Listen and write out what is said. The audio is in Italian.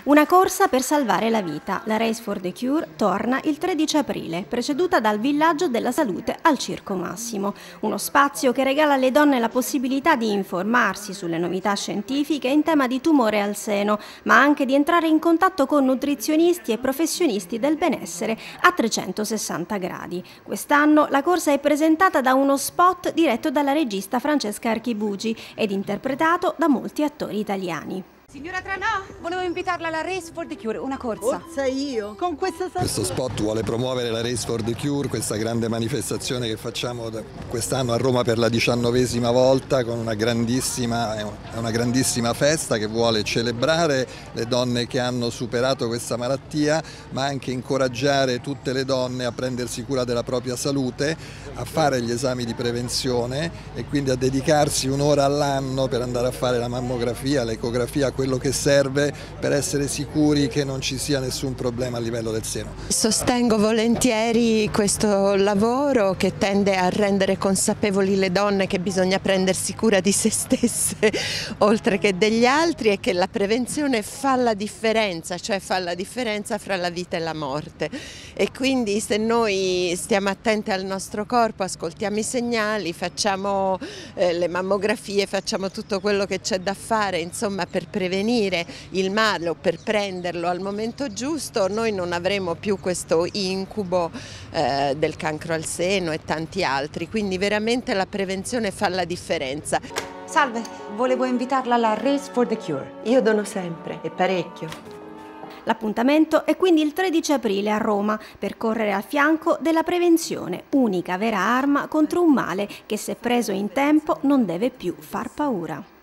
Una corsa per salvare la vita, la Race for the Cure, torna il 13 aprile, preceduta dal Villaggio della Salute al Circo Massimo. Uno spazio che regala alle donne la possibilità di informarsi sulle novità scientifiche in tema di tumore al seno, ma anche di entrare in contatto con nutrizionisti e professionisti del benessere a 360 gradi. Quest'anno la corsa è presentata da uno spot diretto dalla regista Francesca Archibugi ed interpretato da molti attori italiani. Signora Tranà, volevo invitarla alla Race for the Cure, una corsa. Forza io, con questa Questo spot vuole promuovere la Race for the Cure, questa grande manifestazione che facciamo quest'anno a Roma per la 19ª volta, con una grandissima festa che vuole celebrare le donne che hanno superato questa malattia, ma anche incoraggiare tutte le donne a prendersi cura della propria salute, a fare gli esami di prevenzione e quindi a dedicarsi un'ora all'anno per andare a fare la mammografia, l'ecografia, quello che serve per essere sicuri che non ci sia nessun problema a livello del seno. Sostengo volentieri questo lavoro che tende a rendere consapevoli le donne che bisogna prendersi cura di se stesse oltre che degli altri e che la prevenzione fa la differenza, cioè fa la differenza fra la vita e la morte. E quindi se noi stiamo attenti al nostro corpo, ascoltiamo i segnali, facciamo le mammografie, facciamo tutto quello che c'è da fare, insomma, per prevenire il male o per prenderlo al momento giusto, noi non avremo più questo incubo del cancro al seno e tanti altri, quindi veramente la prevenzione fa la differenza. Salve, volevo invitarla alla Race for the Cure. Io dono sempre e parecchio. L'appuntamento è quindi il 13 aprile a Roma per correre al fianco della prevenzione, unica vera arma contro un male che se preso in tempo non deve più far paura.